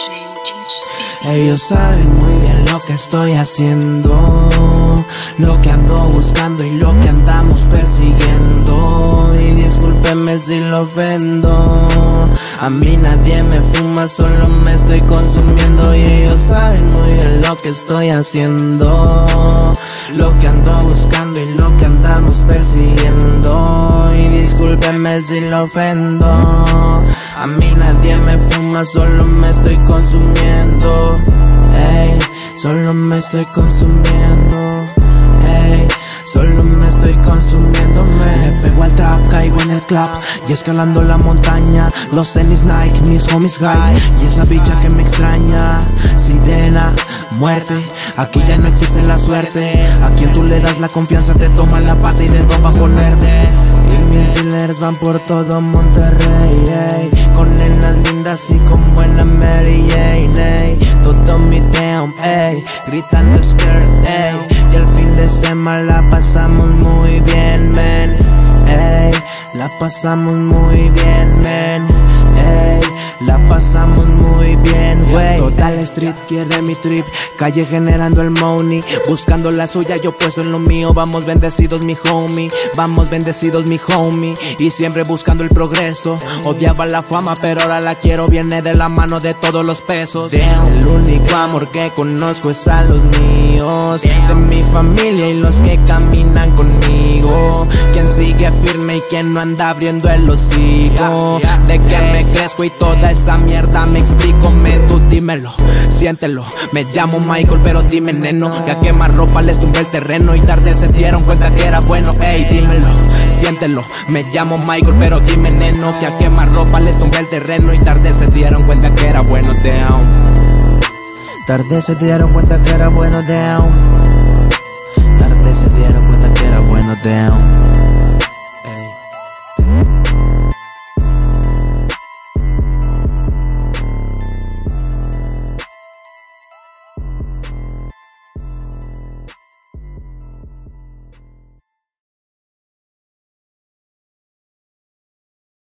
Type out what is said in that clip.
Ellos saben muy bien lo que estoy haciendo, lo que ando buscando y lo que andamos persiguiendo. Y discúlpeme si lo ofendo, a mí nadie me fuma, solo me estoy consumiendo. Y ellos saben muy bien lo que estoy haciendo, lo que ando buscando y lo que andamos persiguiendo. Y discúlpeme si lo ofendo, a mí nadie me fuma, solo me estoy consumiendo. Ey, solo me estoy consumiendo. Ey, solo me estoy consumiendo. Le pego al trap, caigo en el club y escalando la montaña. Los tenis Nike, mis homies high, y esa bicha que me extraña. Sirena, muerte, aquí ya no existe la suerte. A quien tú le das la confianza te toma la pata y de todo va a ponerte. Y mis dealers van por todo Monterrey, ey, con nenas lindas y con buena Mary Jane, ey. Todo mi town, ey, gritando skirt, ey. Y el fin de semana la pasamos muy bien, man, ey. La pasamos muy bien, man, ey. La pasamos muy bien, wey. Total Street quiere mi trip, calle generando el money, buscando la suya, yo puesto en lo mío. Vamos bendecidos mi homie, vamos bendecidos mi homie, y siempre buscando el progreso. Odiaba la fama pero ahora la quiero, viene de la mano de todos los pesos. El único amor que conozco es a los míos, de mi familia y los que caminan conmigo. Quien sigue firme y quien no anda abriendo el hocico. De que me crezco y toda esa mierda me explico, men, tú dímelo, siéntelo. Me llamo Michael pero dime neno, que a quemar ropa les tumbé el terreno y tarde se dieron cuenta que era bueno. Ey, dímelo, siéntelo. Me llamo Michael pero dime neno, que a quemar ropa les tumbé el terreno y tarde se dieron cuenta que era bueno, down. Tarde se dieron cuenta que era bueno, down. Tarde se dieron cuenta que era bueno, down.